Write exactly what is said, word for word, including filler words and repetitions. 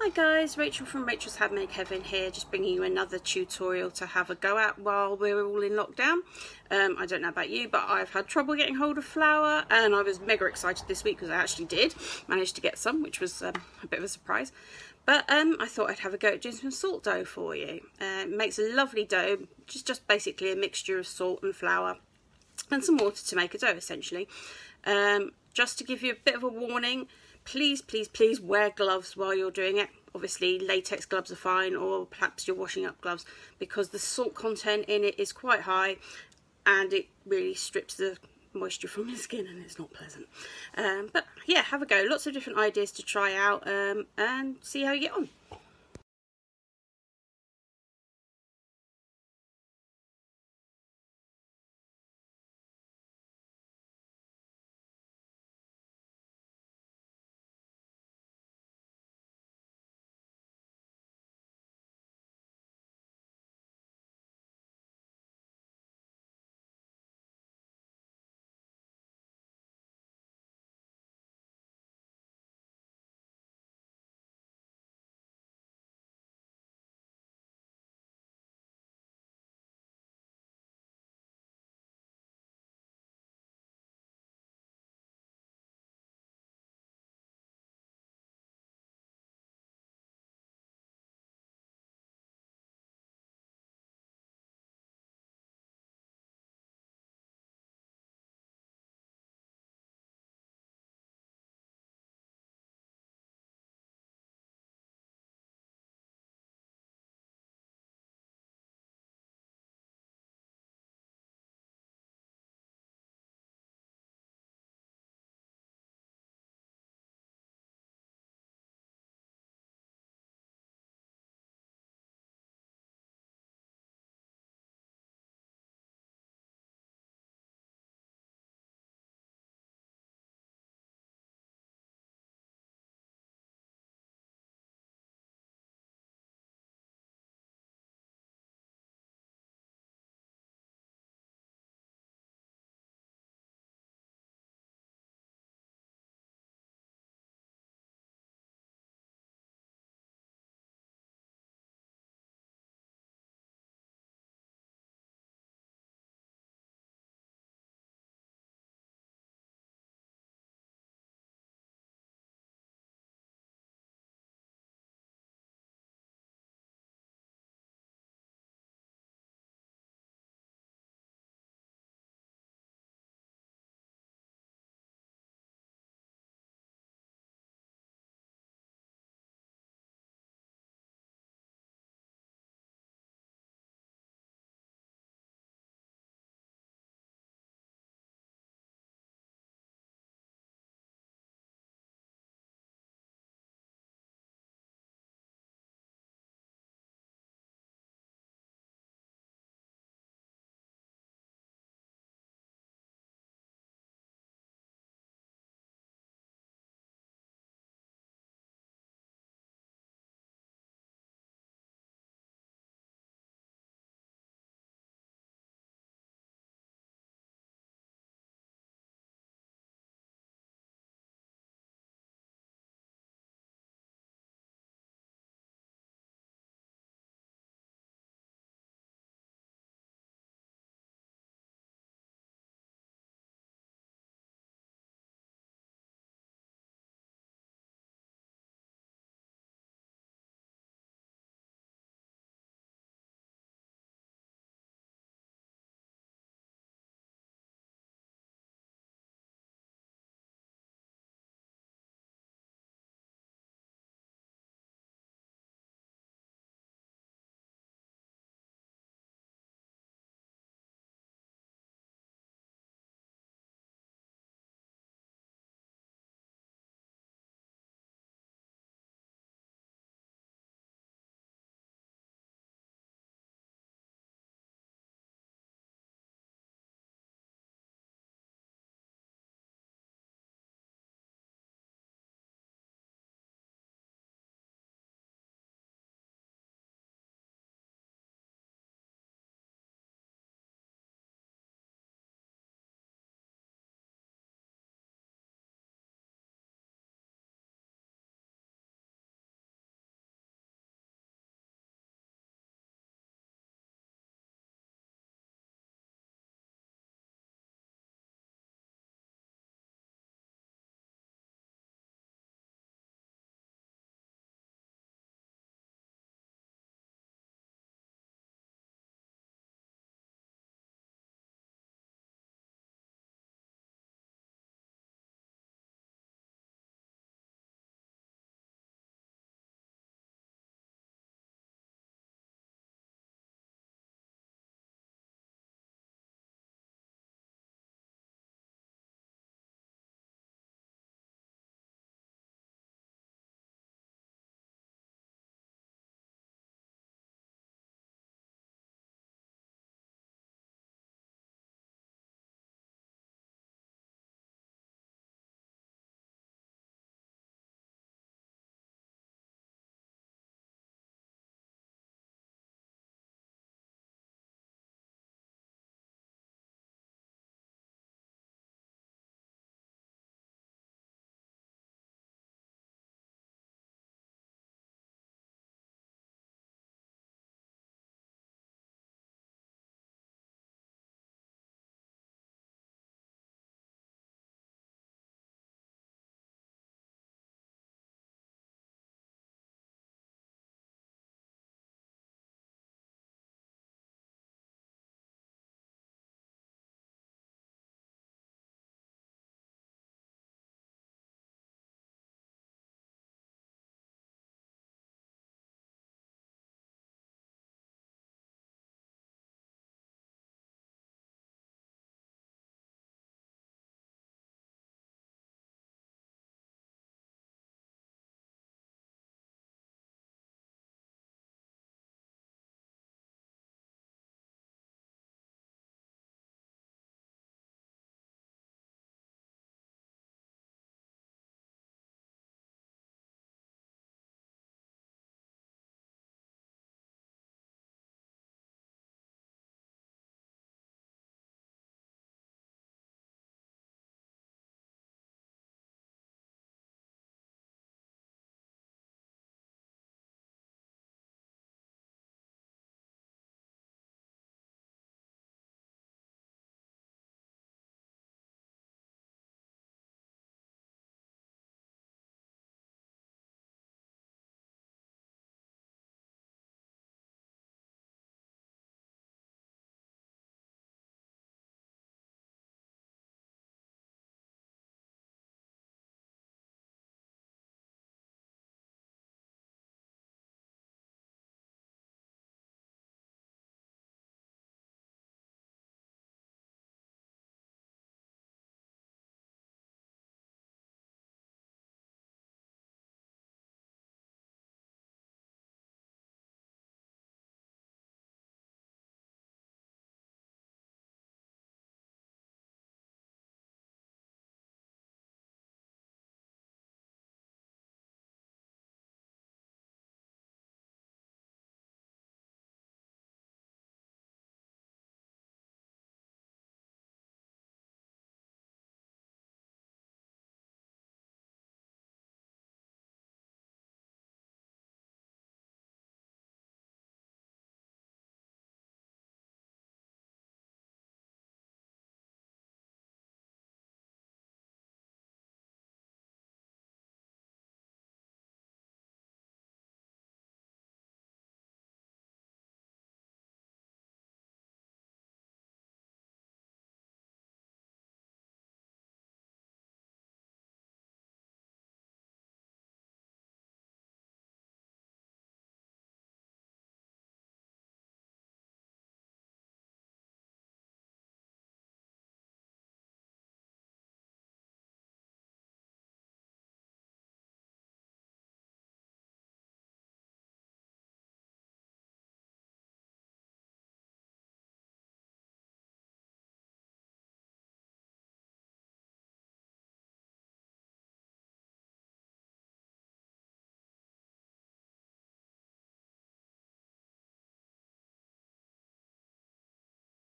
Hi guys, Rachel from Rachel's Handmade Heaven here, just bringing you another tutorial to have a go at while we're all in lockdown. Um, I don't know about you, but I've had trouble getting hold of flour, and I was mega excited this week because I actually did manage to get some, which was um, a bit of a surprise. But um, I thought I'd have a go at doing some salt dough for you. Uh, it makes a lovely dough, which is just basically a mixture of salt and flour and some water to make a dough essentially. Um, just to give you a bit of a warning, please, please, please wear gloves while you're doing it. Obviously latex gloves are fine, or perhaps you're washing up gloves, because the salt content in it is quite high and it really strips the moisture from your skin and it's not pleasant. Um, but yeah, have a go. Lots of different ideas to try out um, and see how you get on.